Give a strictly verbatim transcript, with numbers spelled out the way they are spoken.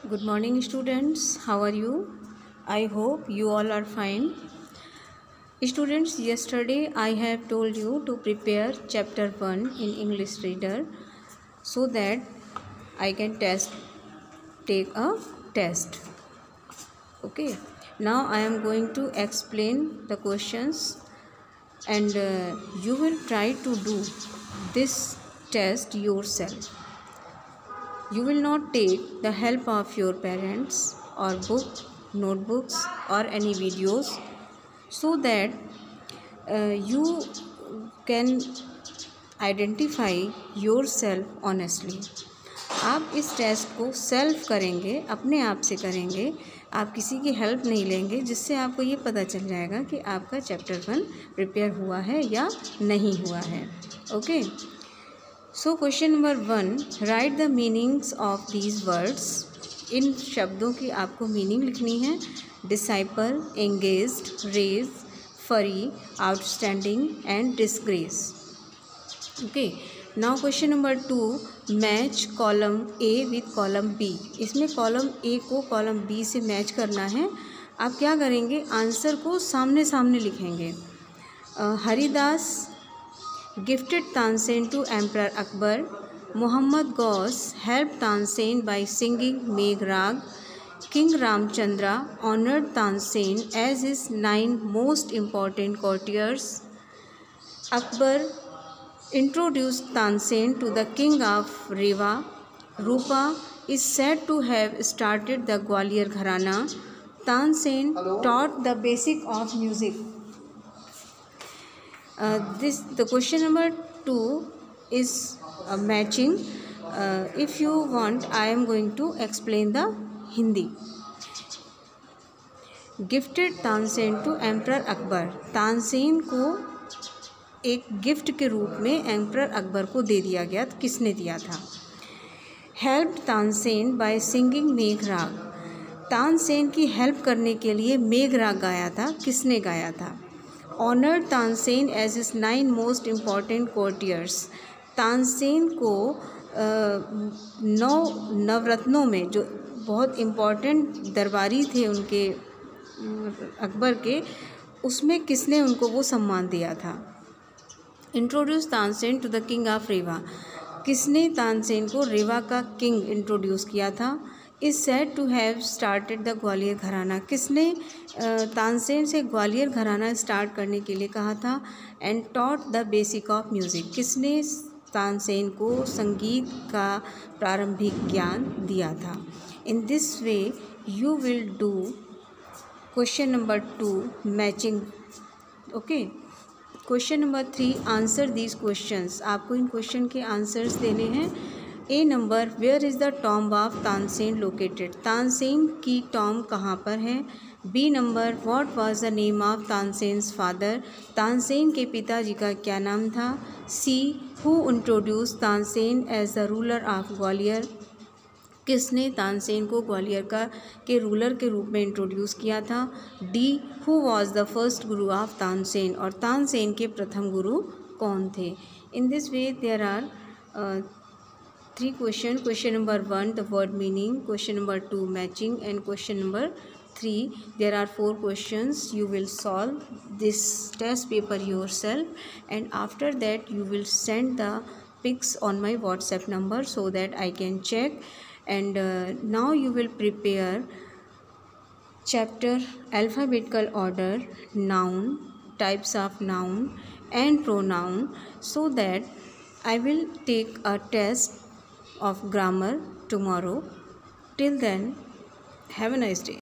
Good morning, students. How are you? I hope you all are fine. Students, yesterday I have told you to prepare chapter one in English Reader so that I can test take a test. Okay. Now I am going to explain the questions and uh, you will try to do this test yourself. You will not take the help of your parents or book, notebooks or any videos so that uh, you can identify yourself honestly. आप इस test को self करेंगे, अपने आप से करेंगे, आप किसी की हेल्प नहीं लेंगे, जिससे आपको ये पता चल जाएगा कि आपका चैप्टर वन प्रिपेयर हुआ है या नहीं हुआ है. Okay. So question number one, write the meanings of these words. इन शब्दों की आपको मीनिंग लिखनी है. Disciple, engaged, rage, fury, outstanding and disgrace. Okay. Now question number two, match column A with column B. इसमें कॉलम ए को column B से match करना है. आप क्या करेंगे, आंसर को सामने सामने लिखेंगे. Haridas gifted Tansen to Emperor Akbar. Muhammad Ghaus helped Tansen by singing Megh Rag. King Ramchandra honored Tansen as his nine most important courtiers. Akbar introduced Tansen to the king of Rewa. Rupa is said to have started the Gwalior Gharana. Tansen taught the basic of music. Uh, this the question number two is uh, matching. Uh, if you want, I am going to explain the Hindi. Gifted Tansen to Emperor Akbar. Tansen को एक gift के रूप में emperor Akbar को दे दिया गया. किसने दिया था? हेल्प तानसेन बाय सिंगिंग मेघ राग. तानसेन की हेल्प करने के लिए मेघ राग गाया था. किसने गाया था? Honoured Tansen as his nine most important courtiers. Tansen को नौ नवरत्नों में जो बहुत इम्पॉर्टेंट दरबारी थे उनके अकबर के, उसमें किसने उनको वो सम्मान दिया था? Introduced Tansen to the king of Rewa. किसने तानसेन को रेवा का किंग इंट्रोड्यूस किया था? Is said to have started the Gwalior gharana. किसने तानसेन से ग्वालियर घराना स्टार्ट करने के लिए कहा था? And taught the basic of music. किसने तानसेन को संगीत का प्रारंभिक ज्ञान दिया था? In this way you will do question number two matching. Okay. Question number three, answer these questions. आपको इन क्वेश्चन के आंसर्स देने हैं. A number, where is the tomb of Tansen located. Tansen की टॉम्ब कहाँ पर है? B number, what was the name of Tansen's father. Tansen के पिताजी का क्या नाम था? C, who introduced Tansen as the ruler of Gwalior. किसने तानसेन को ग्वालियर का के रूलर के रूप में इंट्रोड्यूस किया था? D, who was the first guru of Tansen. और तानसेन के प्रथम गुरु कौन थे? In this way there are three question. Question number one, the word meaning. Question number two, matching. And question number three, there are four questions. You will solve this test paper yourself, and after that you will send the pics on my WhatsApp number so that I can check. And uh, now you will prepare chapter alphabetical order, noun, types of noun and pronoun, so that I will take a test of grammar tomorrow. Till then, have a nice day.